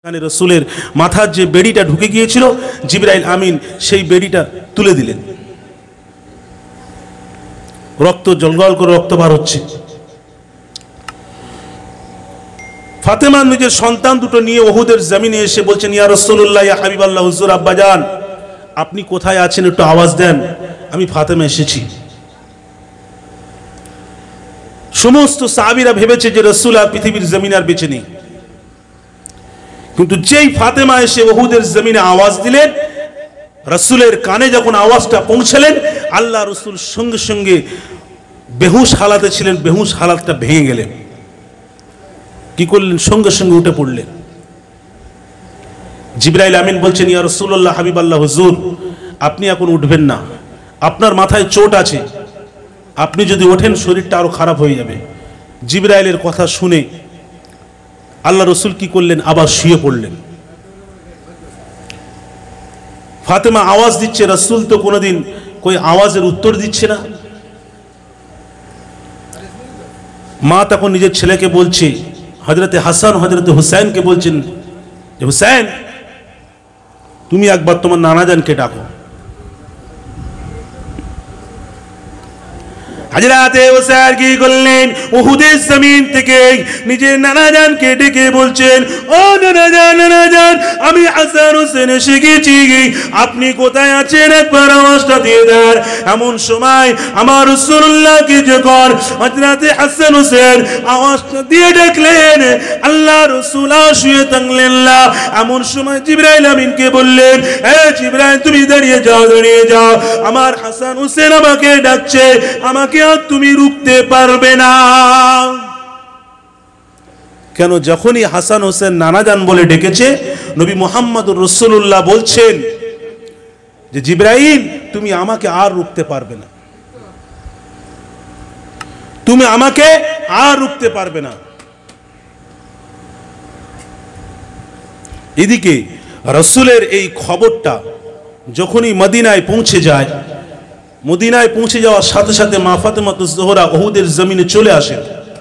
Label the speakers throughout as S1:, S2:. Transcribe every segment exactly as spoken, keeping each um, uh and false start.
S1: রসুলের মাথার যে বেড়িটা ঢুকে গিয়েছিল জিবরাইল আমিন সেই বেড়িটা তুলে দিলেন। রক্ত জলগল করে রক্ত বার হচ্ছে। ফাতেমা নিজের সন্তান দুটো নিয়ে ওহুদের জমিনে এসে বলছেন, ইয়া রাসূলুল্লাহ, ইয়া হাবিবাল্লাহ, হুজুর আব্বাজান আপনি কোথায় আছেন, একটু আওয়াজ দেন, আমি ফাতেমা এসেছি। সমস্ত সাহাবীরা ভেবেছে যে রাসূল আর পৃথিবীর জমিনে আর বেঁচে নেই, কিন্তু যেই ফাতেমা এসে ওহুদের জমিনে আওয়াজ দিলেন, রাসূলের কানে যখন আওয়াজটা পৌঁছলেন, আল্লাহ রাসূল সঙ্গে সঙ্গে বেহুশ হালাতে ছিলেন, বেহুশ হালাতটা ভেঙে গেলেন। কি করলেন? সঙ্গে সঙ্গে উঠে পড়লেন। জিবরাইল আমিন বলছেন, ইয়া রাসূলুল্লাহ, হাবিবাল্লাহ, হুজুর আপনি এখন উঠবেন না, আপনার মাথায় চোট আছে, আপনি যদি ওঠেন শরীরটা আরো খারাপ হয়ে যাবে। জিবরাইলের কথা শুনে আল্লাহ রসুল কি করলেন? আবার শুয়ে পড়লেন। ফাতেমা আওয়াজ দিচ্ছে, রসুল তো কোনোদিন কই আওয়াজের উত্তর দিচ্ছে না। মা তখন নিজের ছেলেকে বলছে, হযরতে হাসান হযরতে হুসাইনকে বলছেন যে হুসাইন তুমি একবার তোমার নানাজানকে ডাকো। হযরতে হুসাইন কি করলেন? উহুদের জমিন থেকে নিজের নানাজানকে ডেকে বলছেন, ও নানাজান, নানাজান আমি হাসান হোসেন এসে গেছি, আপনি কোথায় আছেন একবার আওয়াজটা দিয়ে দেন। এমন সময় আমার রাসূলুল্লাহকে যখন হযরতে হাসান হোসেন আওয়াজটা দিয়ে ডাকলেন, আল্লাহ রাসূল শুয়ে থাকলেন না। এমন সময় জিবরাইল আমিনকে বললেন, হে জিবরাইল তুমি দাঁড়িয়ে যাও, দাঁড়িয়ে যাও, আমার হাসান হোসেন আমাকে ডাকছে, আমাকে তুমি রুখতে পারবে না। কেন? যখনই হাসান হোসেন নানাজান বলে ডেকেছে, নবী মুহাম্মদুর রাসূলুল্লাহ বলছেন যে জিবরাইল তুমি আমাকে আর রুখতে পারবে না, তুমি আমাকে আর রুখতে পারবে না। এদিকে রাসূলের এই খবরটা যখনই মদিনায় পৌঁছে যায়, মদিনায় পৌঁছে যাওয়ার সাথে সাথে মা ফাতেমাতুজ জোহরা উহুদের জমিনে চলে আসেন।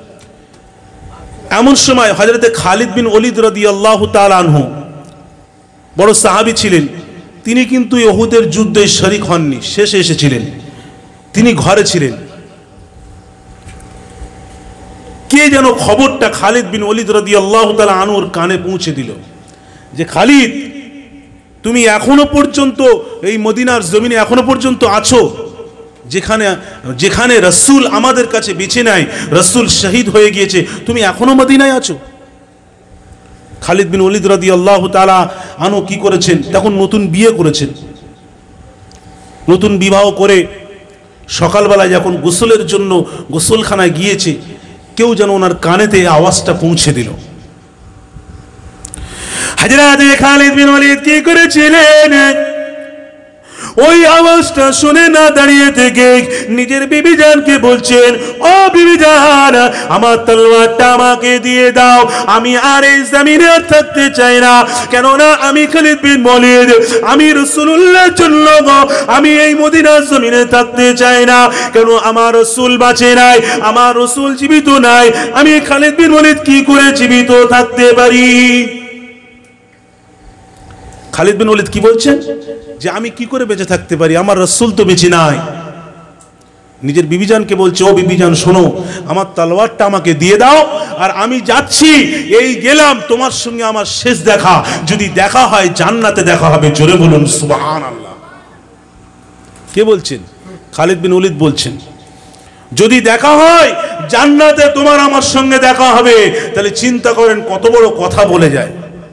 S1: এমন সময় হযরতে খালিদ বিন ওলীদ রাদিয়াল্লাহু তাআলা আনহু, বড় সাহাবী ছিলেন, তিনি কিন্তু উহুদের যুদ্ধে শরীক হননি, শেষে এসেছিলেন, তিনি ঘরে ছিলেন। কে যেন খবরটা খালিদ বিন ওলীদ রাদিয়াল্লাহু তাআলা আনহুর কানে পৌঁছে দিল যে খালিদ তুমি এখনো পর্যন্ত এই মদিনার জমিনে এখনো পর্যন্ত আছো, যেখানে যেখানে রাসূল আমাদের কাছে বেঁচে নাই, রাসূল শহীদ হয়ে গিয়েছে, তুমি এখনো মদিনায় আছো। খালিদ বিন ওলীদ রাদিয়াল্লাহু তাআলা আনহু কি করেছেন? তখন নতুন বিয়ে করেছেন। নতুন বিবাহ করে সকালবেলায় যখন গোসলের জন্য গোসলখানায় গিয়েছে, কেউ যেন ওনার কানেতে আওয়াজটা পৌঁছে দিল। হযরতে খালিদ বিন ওলীদ কি করেছিলেন? ওই আওয়াজটা শুনে না দাঁড়িয়ে থেকে নিজের বিবিজানকে বলছেন, ও বিবিজান আমার তলোয়ারটা আমাকে দিয়ে দাও, আমি আর এই জমিনে থাকতে চাই না, কেননা আমি খালিদ বিন ওলীদ, আমি রাসূলুল্লাহর জন্য আমি এই মদিনার জমিনে থাকতে চাই না। কেন? আমার রাসূল বাঁচে নাই, আমার রাসূল জীবিত নাই, আমি খালিদ বিন ওলীদ কি করে জীবিত থাকতে পারি? খালিদ বিন ওলীদ কি বলছেন যে আমি কি করে বেঁচে থাকতে পারি, আমার রাসূল তো বেঁচে নাই। নিজের বিবিজানকে বলছে, ও বিবিজান শোনো, আমার তলোয়ারটা আমাকে দিয়ে দাও, আর আমি যাচ্ছি, এই গেলাম, তোমার সঙ্গে আমার শেষ দেখা, যদি দেখা হয় জান্নাতে দেখা হবে। জোরে বলুন সুবহানাল্লাহ। কে বলছেন? খালিদ বিন ওলীদ বলছেন, যদি দেখা হয় জান্নাতে তোমার আমার সঙ্গে দেখা হবে। তাহলে চিন্তা করেন কত বড় কথা বলে যায়।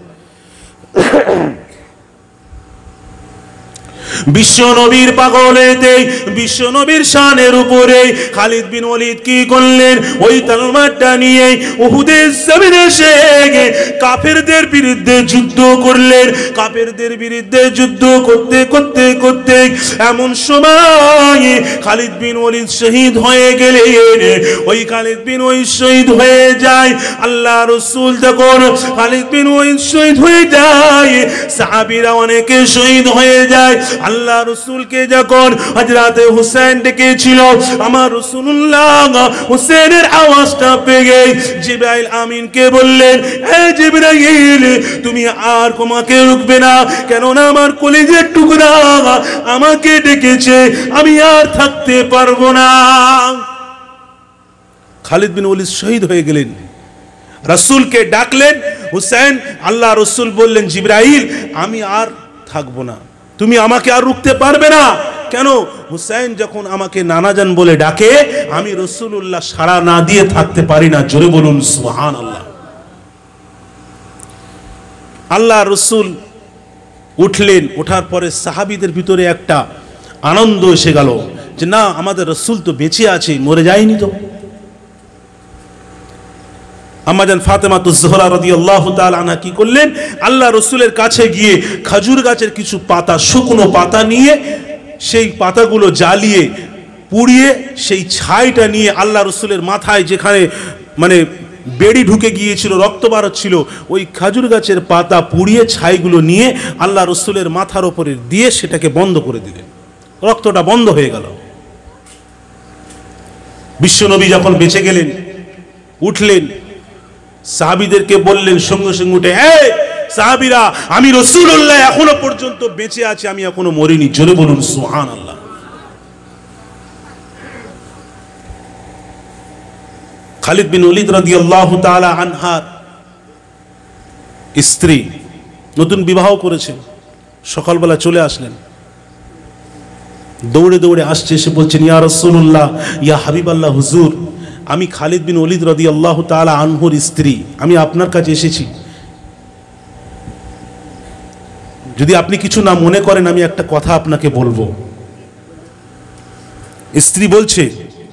S1: বিশ্ব নবীর পাগলেতে, বিশ্ব নবীর শানের উপরে খালিদ বিন ওলীদ কি করলেন? ওই তলোয়ারটা নিয়ে উহুদের জমিনে এসে কাফেরদের বিরুদ্ধে যুদ্ধ করলেন। কাফেরদের বিরুদ্ধে যুদ্ধ করতে করতে করতে এমন সময় খালিদ বিন ওলীদ শহীদ হয়ে গেলেন। ওই খালিদ বিন ওলীদ শহীদ হয়ে যায়, আল্লাহ রাসূল তখন খালিদ বিন ওলীদ শহীদ হয়ে যায়, সাহাবীরা অনেকে শহীদ হয়ে যায়। আল্লাহ রাসূলকে যখন হযরতে হুসাইন ডেকেছিল, আমার রাসূলুল্লাহ হুসাইনের আওয়াজটা পেয়ে জিবরাইল আমিনকে বললেন, এ জিবরাইল তুমি আর তোমাকে রুকবে না, কেননা আমার কলিজার টুকরা আমাকে ডেকেছে, আমি আর থাকতে পারবো না। খালিদ বিন ওয়ালিদ শহীদ হয়ে গেলেন। রাসূলকে ডাকলেন হুসাইন, আল্লাহ রাসূল বললেন জিবরাইল আমি আর থাকবো না, তুমি আমাকে আর রুখতে পারবে না। কেন? হুসাইন যখন আমাকে নানাজান বলে ডাকে আমি রাসূলুল্লাহ সাড়া না দিয়ে থাকতে পারি না। জোরে বলুন সুবহানাল্লাহ। আল্লাহ রাসূল উঠলেন, ওঠার পরে সাহাবীদের ভিতরে একটা আনন্দ এসে গেল যে না, আমাদের রাসূল তো বেঁচে আছে, মরে যায়নি তো। আম্মাজান ফাতেমাতুজ জোহরা রাদিয়াল্লাহু তাআলা আনহা কি করলেন, আল্লাহ রাসূলের কাছে গিয়ে খেজুর গাছের কিছু পাতা, শুকনো পাতা নিয়ে সেই পাতাগুলো জ্বালিয়ে পুড়িয়ে সেই ছাইটা নিয়ে আল্লাহ রাসূলের মাথায় যেখানে মানে বেড়ি ঢুকে গিয়েছিল, রক্ত বার হচ্ছিল, ওই খেজুর গাছের পাতা পুড়িয়ে ছাইগুলো নিয়ে আল্লাহ রাসূলের মাথার উপরে দিয়ে সেটাকে বন্ধ করে দিলেন। রক্তটা বন্ধ হয়ে গেল। বিশ্বনবী যখন বেঁচে গেলেন, উঠলেন, সাহাবীদেরকে বললেন সঙ্গে সঙ্গে উঠে, এই সাহাবীরা, আমি রাসূলুল্লাহ এখনো পর্যন্ত বেঁচে আছি, আমি এখনো মরিনি। জোরে বলুন সুবহানাল্লাহ। খালিদ বিন ওয়ালিদ রাদিয়াল্লাহু তাআলা আনহার স্ত্রী নতুন বিবাহ করেছেন, সকালবেলা চলে আসলেন, দৌড়ে দৌড়ে আসছে, এসে বলছেন, ইয়া রাসূলুল্লাহ, ইয়া হাবিবাল্লাহ, হুজুর, আমি খালিদ বিন ওয়ালিদ রাদিয়াল্লাহু তাআলা আনহুর স্ত্রী, আমি আপনার কাছে এসেছি, যদি আপনি কিছু না মনে করেন আমি একটা কথা আপনাকে বলবো। স্ত্রী বলছে,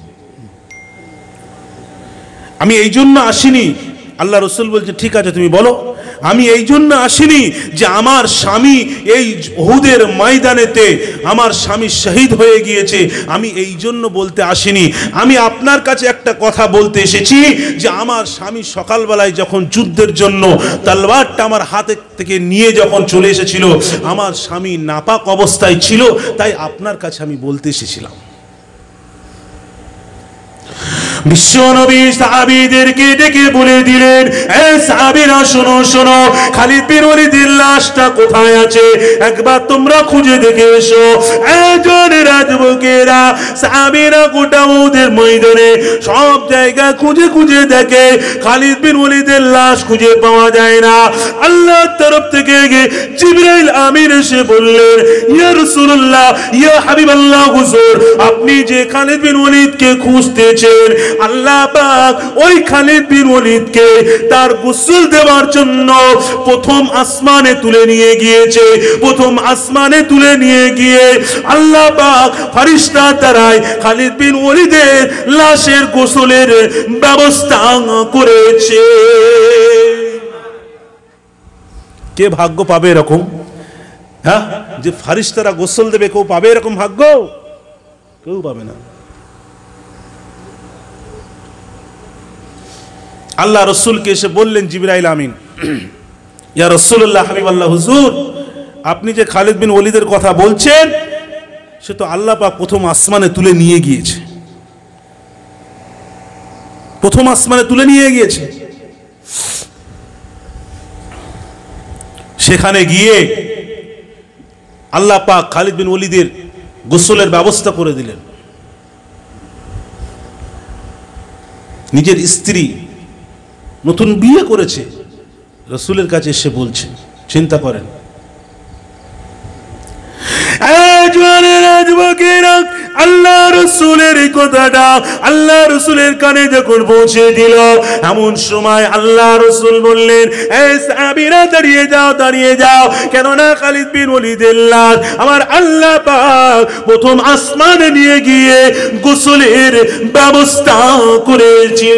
S1: আমি এই জন্য আসিনি। আল্লাহ রাসূল বলছে, ঠিক আছে তুমি বলো। আমি এই জন্য আসিনি যে আমার স্বামী এই উহুদের ময়দানেতে আমার স্বামী শহীদ হয়ে গিয়েছে, আমি এই জন্য বলতে আসিনি। আমি আপনার কাছে একটা কথা বলতে এসেছি যে আমার স্বামী সকালবেলায় যখন যুদ্ধের জন্য তলোয়ারটা আমার হাতে থেকে নিয়ে যখন চলে এসেছিল, আমার স্বামী নাপাক অবস্থায় ছিল, তাই আপনার কাছে আমি বলতে এসেছিলাম। বিশ্বনবী সাহাবীদেরকে ডেকে বলে দিলেন, এ সাহাবীরা শোনো শোনো, খালিদ বিন ওয়ালিদের লাশটা কোথায় আছে একবার তোমরা খুঁজে দেখে এসো। একজন রাজবুকেরা সাহাবীরা গোটা উহুদের ময়দানে সব জায়গা খুঁজে খুঁজে দেখে, খালিদ বিন ওয়ালিদের লাশ খুঁজে পাওয়া যায় না। আল্লাহর তরফ থেকে জিবরাইল আমিন এসে বললেন, ইয়া রাসূলুল্লাহ, ইয়া হাবিবাল্লাহ, হুজুর, আপনি যে খালিদ বিন ওয়ালিদকে খুঁজতেছেন, আল্লাহ পাক ওই খালিদ বিন ওয়ালিদকে তার গোসল দেওয়ার জন্য প্রথম আসমানে তুলে নিয়ে গিয়েছে। প্রথম আসমানে তুলে নিয়ে গিয়ে আল্লাহ পাক ফেরেশতা দ্বারাই খালিদ বিন ওয়ালিদের লাশের গোসলের ব্যবস্থা করেছে। কে ভাগ্য পাবে এরকম? হ্যাঁ, যে ফেরেশতারা গোসল দেবে, কেউ পাবে এরকম ভাগ্য? কেউ পাবে না। আল্লাহ রাসূলকে এসে বললেন জিবরাইল আমিন, ইয়া রাসূলুল্লাহ, হাবিবাল্লাহ, হুজুর, আপনি যে খালিদ বিন ওয়ালিদের কথা বলছেন সে তো আল্লাহ পাক প্রথম আসমানে তুলে নিয়ে গিয়েছে, প্রথম আসমানে তুলে নিয়ে গিয়েছে। সেখানে গিয়ে আল্লাহ পাক খালিদ বিন ওয়ালিদের গোসলের ব্যবস্থা করে দিলেন। নিজের স্ত্রী নতুন বিয়ে করেছে, রাসূলের কাছে এসে বলছে, চিন্তা করেন, আল্লাহ রাসূলের এই কথাটা আল্লাহ রাসূলের কানে যখন পৌঁছে দিল, এমন সময় আল্লাহ রাসূল বললেন, এই সাহাবীরা দাঁড়িয়ে যাও, দাঁড়িয়ে যাও, কেননা খালিদ বিন ওয়ালিদের লাশ আমার আল্লাহ পাক প্রথম আসমানে নিয়ে গিয়ে গোসলের ব্যবস্থা করেছে।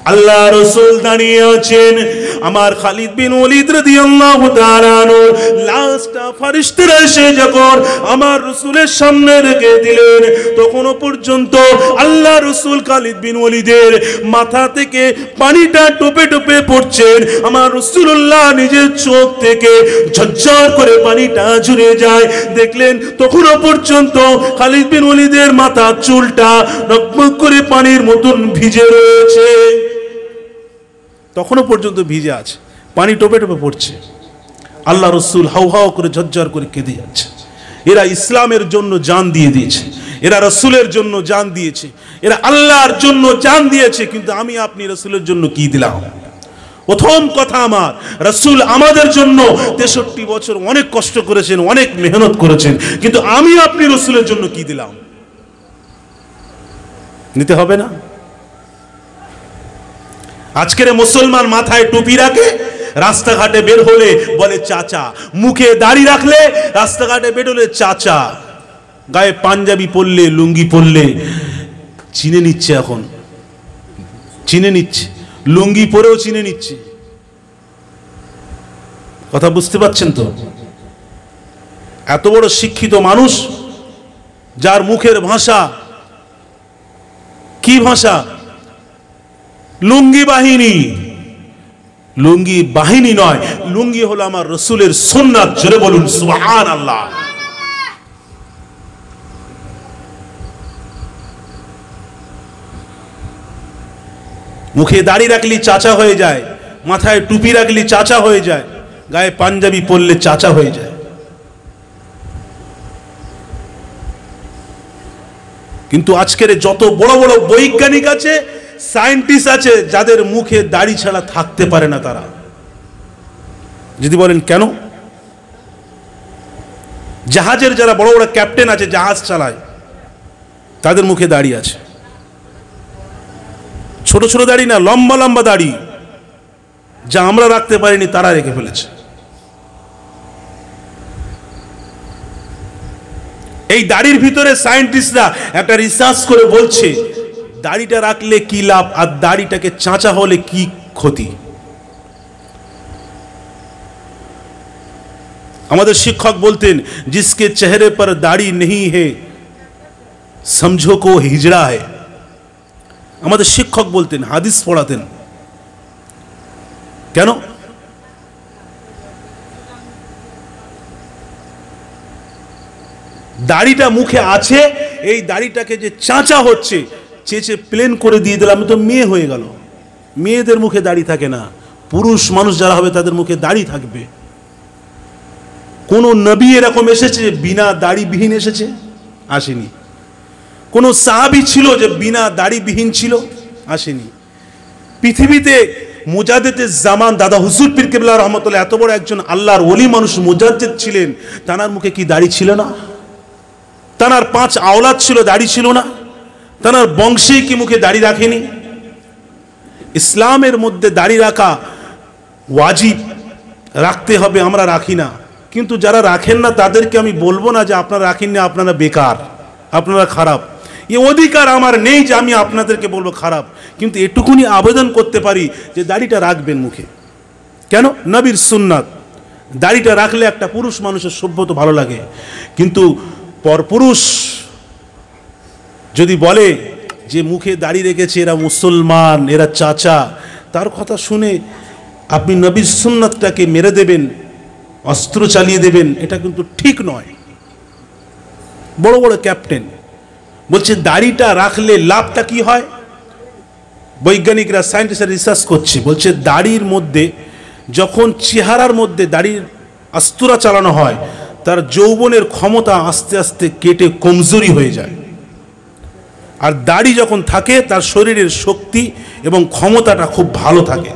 S1: আল্লাহ রাসূল দাঁড়িয়ে আছেন, আমার খালিদ বিন ওলীদ রাদিয়াল্লাহু তাআলা আনহু লাশটা ফেরেশতারা এসে যখন আমার রাসূলের সামনে রেখে দিলেন, তখনও পর্যন্ত আল্লাহ রাসূল খালিদ বিন ওলীদের মাথা থেকে পানিটা টোপে টোপে পড়ছেন। আমার রাসূলুল্লাহ নিজের চোখ থেকে ঝরঝর করে পানিটা ঝরে যায়। দেখলেন তখনও পর্যন্ত খালিদ বিন ওলীদের মাথা চুলটা রকমক করে পানির মতন ভিজে রয়েছে, তখনও পর্যন্ত ভিজে আছে, পানি টোপে টোপে পড়ছে। আল্লাহ রসুল হাউ হাউ করে ঝরঝর করে কেঁদে যাচ্ছে। এরা ইসলামের জন্য জান দিয়ে দিয়েছে, এরা রসুলের জন্য জান দিয়েছে, এরা আল্লাহর জন্য জান দিয়েছে, কিন্তু আমি আপনি রসুলের জন্য কি দিলাম? প্রথম কথা, আমার রসুল আমাদের জন্য তেষট্টি বছর অনেক কষ্ট করেছেন, অনেক মেহনত করেছেন, কিন্তু আমি আপনি রসুলের জন্য কি দিলাম? নিতে হবে না? আজকের মুসলমান মাথায় টুপি রাখে, রাস্তাঘাটে বের হলে বলে চাচা, মুখে দাড়ি রাখলে রাস্তাঘাটে বের হলে চাচা, গায়ে পাঞ্জাবি পরলে লুঙ্গি পরলে চিনে নিচ্ছে, এখন চিনে নিচ্ছে, লুঙ্গি পরেও চিনে নিচ্ছে। কথা বুঝতে পারছেন তো? এত বড় শিক্ষিত মানুষ, যার মুখের ভাষা কি ভাষা? লুঙ্গি বাহিনী। লুঙ্গি বাহিনী নয়, লুঙ্গি হলো আমার রসুলের সুন্নাত। জোরে বলুন সুবহানাল্লাহ। মুখে দাড়ি রাখলি চাচা হয়ে যায়, মাথায় টুপি রাখলি চাচা হয়ে যায়, গায়ে পাঞ্জাবি পরলে চাচা হয়ে যায়। কিন্তু আজকের যত বড় বড় বৈজ্ঞানিক আছে, সায়েন্টিস্ট আছে, যাদের মুখে দাড়ি ছাড়া থাকতে পারে না তারা। যদি বলেন কেন? জাহাজের যারা বড় বড় ক্যাপ্টেন আছে, জাহাজ চালায়, তাদের মুখে দাড়ি আছে। ছোট ছোট দাড়ি না, লম্বা লম্বা দাড়ি, যা আমরা রাখতে পারিনি তারা রেখে ফেলেছে। এই দাড়ির ভিতরে সায়েন্টিস্টরা একটা রিসার্চ করে বলছে দাড়িটা রাখলে কি লাভ আর দাড়িটাকে চাঁচা হলে কি ক্ষতি। আমাদের শিক্ষক বলতেন, जिसके चेहरे पर दाढ़ी नहीं है समझो को हिजड़ा है। আমাদের শিক্ষক বলতেন, হাদিস পড়াতেন। কেন? দাড়িটা মুখে আছে, এই দাড়িটাকে যে চাঁচা হচ্ছে, চেঁচে প্লেন করে দিয়ে দিলাম, তো মেয়ে হয়ে গেল। মেয়েদের মুখে দাড়ি থাকে না, পুরুষ মানুষ যারা হবে তাদের মুখে দাড়ি থাকবে। কোন নবী এরকম এসেছে বিনা দাড়িবিহীন এসেছে? আসেনি। কোন সাহাবী ছিল যে বিনা দাড়িবিহীন ছিল? আসেনি। পৃথিবীতে মুজাদ্দিদে জামান দাদা হুজুর পীর কেবলা রহমতুল্লাহ এত বড় একজন আল্লাহর ওলি মানুষ মুজাদ্দিদ ছিলেন, তানার মুখে কি দাড়ি ছিল না? তানার পাঁচ আওলাদ ছিল, দাড়ি ছিল না? তানার বংশে কি মুখে দাড়ি রাখেনি? ইসলামের মধ্যে দাড়ি রাখা ওয়াজিব, রাখতে হবে, আমরা রাখি না। কিন্তু যারা রাখেন না তাদেরকে আমি বলবো না যে আপনারা রাখেন না, আপনারা বেকার, আপনারা খারাপ। এ অধিকার আমার নেই যে আমি আপনাদেরকে বলবো খারাপ, কিন্তু এটুকুনি আবেদন করতে পারি যে দাড়িটা রাখবেন মুখে। কেন? নবীর সুন্নাত। দাড়িটা রাখলে একটা পুরুষ মানুষের সভ্যত ভালো লাগে। কিন্তু পরপুরুষ যদি বলে যে মুখে দাড়ি রেখেছে এরা মুসলমান, এরা চাচা, তার কথা শুনে আপনি নবীর সুন্নাতটাকে মেরে দেবেন, অস্ত্র চালিয়ে দেবেন, এটা কিন্তু ঠিক নয়। বড় বড় ক্যাপ্টেন বলছে দাড়িটা রাখলে লাভটা কি হয়? বৈজ্ঞানিকরা, সায়েন্টিস্টরা রিসার্চ করছে, বলছে দাড়ির মধ্যে যখন চেহারার মধ্যে দাড়ির আস্তুরা চালানো হয়, তার যৌবনের ক্ষমতা আস্তে আস্তে কেটে কমজোরি হয়ে যায়। আর দাড়ি যখন থাকে তার শরীরের শক্তি এবং ক্ষমতাটা খুব ভালো থাকে।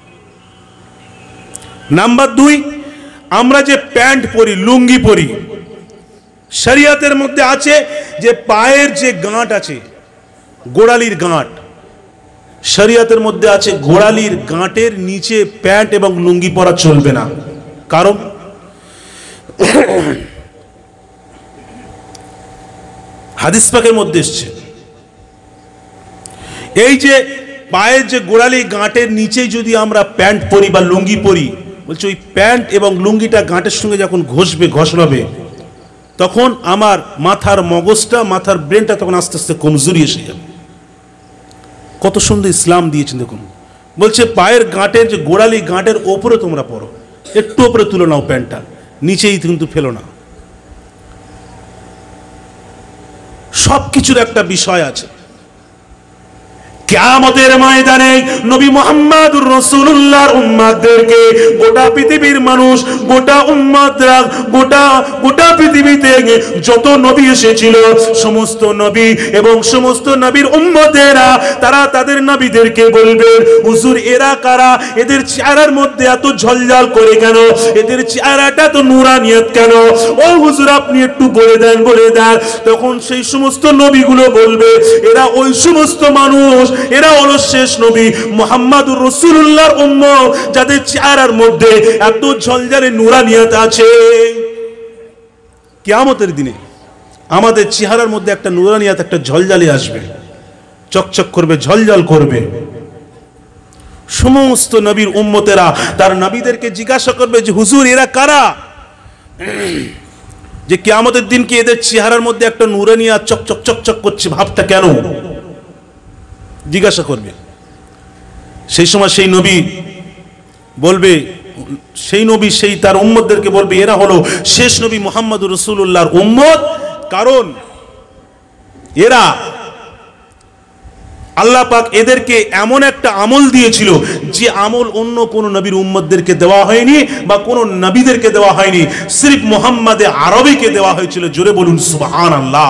S1: নাম্বার দুই, আমরা যে প্যান্ট পরি, লুঙ্গি পরি, শরিয়তের মধ্যে আছে যে পায়ের যে গাঁট আছে, গোড়ালির গাঁট, শরিয়তের মধ্যে আছে গোড়ালির গাঁটের নিচে প্যান্ট এবং লুঙ্গি পরা চলবে না। কারণ হাদিস পাকের মধ্যে এসছে, এই যে পায়ের যে গোড়ালি গাঁটের নিচে যদি আমরা প্যান্ট পরি বা লুঙ্গি পরি, বলছে ওই প্যান্ট এবং লুঙ্গিটা গাঁটের সঙ্গে যখন ঘষবে ঘষড়াবে তখন আমার মাথার মগজটা মাথার ব্রেনটা তখন আস্তে আস্তে কমজোরি এসে যাবে। কত সুন্দর ইসলাম দিয়েছেন দেখুন। বলছে পায়ের গাঁটের যে গোড়ালি গাঁটের ওপরে তোমরা পড়ো, একটু ওপরে তুলে নাও প্যান্টটা, নিচেই কিন্তু ফেলো না। সব কিছুর একটা বিষয় আছে। কিয়ামতের ময়দানে নবী মুহাম্মদুর রাসূলুল্লাহর উম্মতদেরকে গোটা পৃথিবীর মানুষ, গোটা উম্মতরা, গোটা গোটা পৃথিবীতে যত নবী এসেছিল সমস্ত নবী এবং সমস্ত নবীর উম্মতেরা তারা তাদের নবীদেরকে বলবেন, হুজুর এরা কারা? এদের চেহারার মধ্যে এত ঝলঝল করে কেন? এদের চেহারাটা তো নূরানিয়ত কেন? ও হুজুর আপনি একটু বলে দেন, বলে দেন। তখন সেই সমস্ত নবীগুলো বলবে, এরা ওই সমস্ত মানুষ, এরা হলো শেষ নবী মুহাম্মদুর রাসূলুল্লাহর উম্মত যাদের চেহারার মধ্যে এত ঝলঝলে নূরানিয়ত আছে। কিয়ামতের দিনে আমাদের চেহারার মধ্যে একটা নূরানিয়ত, একটা ঝলঝালি আসবে, চকচক করবে, ঝলঝল করবে। সমস্ত নবীর উম্মতেরা তার নবীদেরকে জিজ্ঞাসা করবে যে হুজুর এরা কারা? যে কিয়ামতের দিন কি এদের চেহারার মধ্যে একটা নূরানিয়ত চকচক চকচক করছে, ভাবটা কেন? জিজ্ঞাসা করবে। সেই সময় সেই নবী বলবে, সেই নবী সেই তার উম্মতদেরকে বলবে এরা হলো শেষ নবী মুহাম্মদুর রাসূলুল্লাহর উম্মত, কারণ এরা আল্লাহ পাক এদেরকে এমন একটা আমল দিয়েছিল যে আমল অন্য কোন নবীর উম্মতদেরকে দেওয়া হয়নি বা কোন নবীদেরকে দেওয়া হয়নি, সির্ফ মুহাম্মাদে আরবিকে দেওয়া হয়েছিল। জোরে বলুন সুবহানাল্লাহ।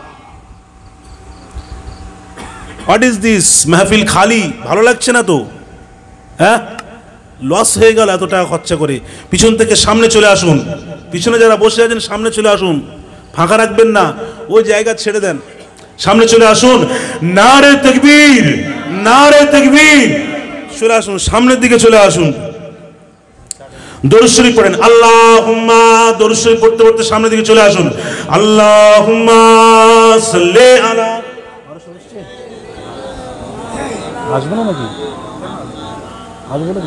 S1: What is this? মাহফিল খালি, ভালো লাগছে না তো? হ্যাঁ, লস হয়ে গেল এত টাকা খরচা করে। পিছন থেকে সামনে চলে আসুন, পিছনে যারা বসে আছেন সামনে চলে আসুন, ফাঁকা রাখবেন না, ওই জায়গা ছেড়ে দেন, সামনে চলে আসুন। নারে তাকবীর, নারে তাকবীর, চলে আসুন, সামনের দিকে চলে আসুন। দরুদ শরীফ পড়েন, আল্লাহুম্মা, দরুদ শরীফ পড়তে পড়তে সামনের দিকে চলে আসুন। আল্লাহুম্মা সাল্লি আলা, আসবে না নাকি? আসবে নাকি?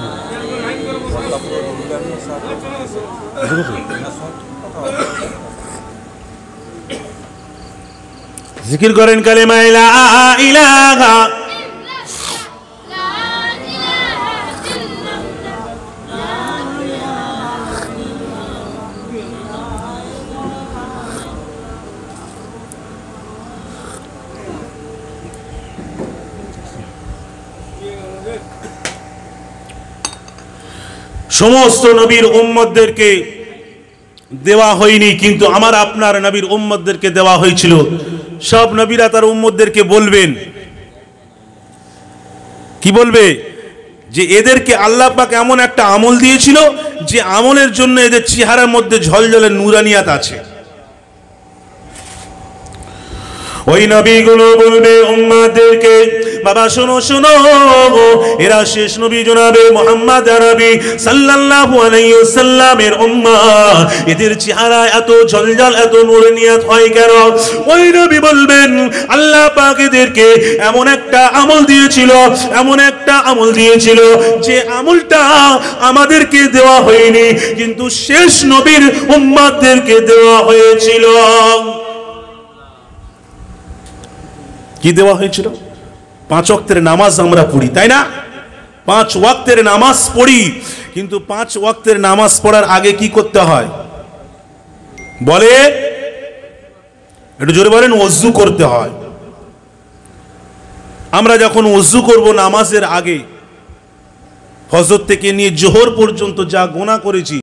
S1: জিকির করেন কালিমা লা ইলাহা। সমস্ত নবীর উম্মতদেরকে দেওয়া হয়নি, কিন্তু আমার আপনার নবীর উম্মতদেরকে দেওয়া হয়েছিল। সব নবীরা তার উম্মতদেরকে বলবেন, কি বলবে? যে এদেরকে আল্লাহ পাক এমন একটা আমল দিয়েছিল যে আমলের জন্য এদের চেহারার মধ্যে ঝলঝলে নূরানিয়াত আছে। ওই নবীগুলো বলবে উম্মতদেরকে, বাবা শোনো শোনো, এরা শেষ নবী জনাবে মুহাম্মদ আরবি সাল্লাল্লাহু আলাইহি ওয়াসাল্লামের উম্মত, এদের চেহারা এত ঝলঝল এত নূরানিয়াত হয় কেন? ওই নবী বলবেন আল্লাহ পাক এদেরকে এমন একটা আমল দিয়েছিল, এমন একটা আমল দিয়েছিল যে আমলটা আমাদেরকে দেওয়া হয়নি, কিন্তু শেষ নবীর উম্মতদেরকে দেওয়া হয়েছিল। কি দেওয়া হয়েছিল? পাঁচ ওয়াক্তের নামাজ আমরা পড়ি, তাই না? পাঁচ ওয়াক্তের নামাজ পড়ি, কিন্তু পাঁচ ওয়াক্তের নামাজ পড়ার আগে কি করতে হয় বলে? একটু জোরে বলেন। ওযু করতে হয়। আমরা যখন ওযু করব নামাজের আগে, ফজর থেকে নিয়ে জোহর পর্যন্ত যা গুনাহ করেছি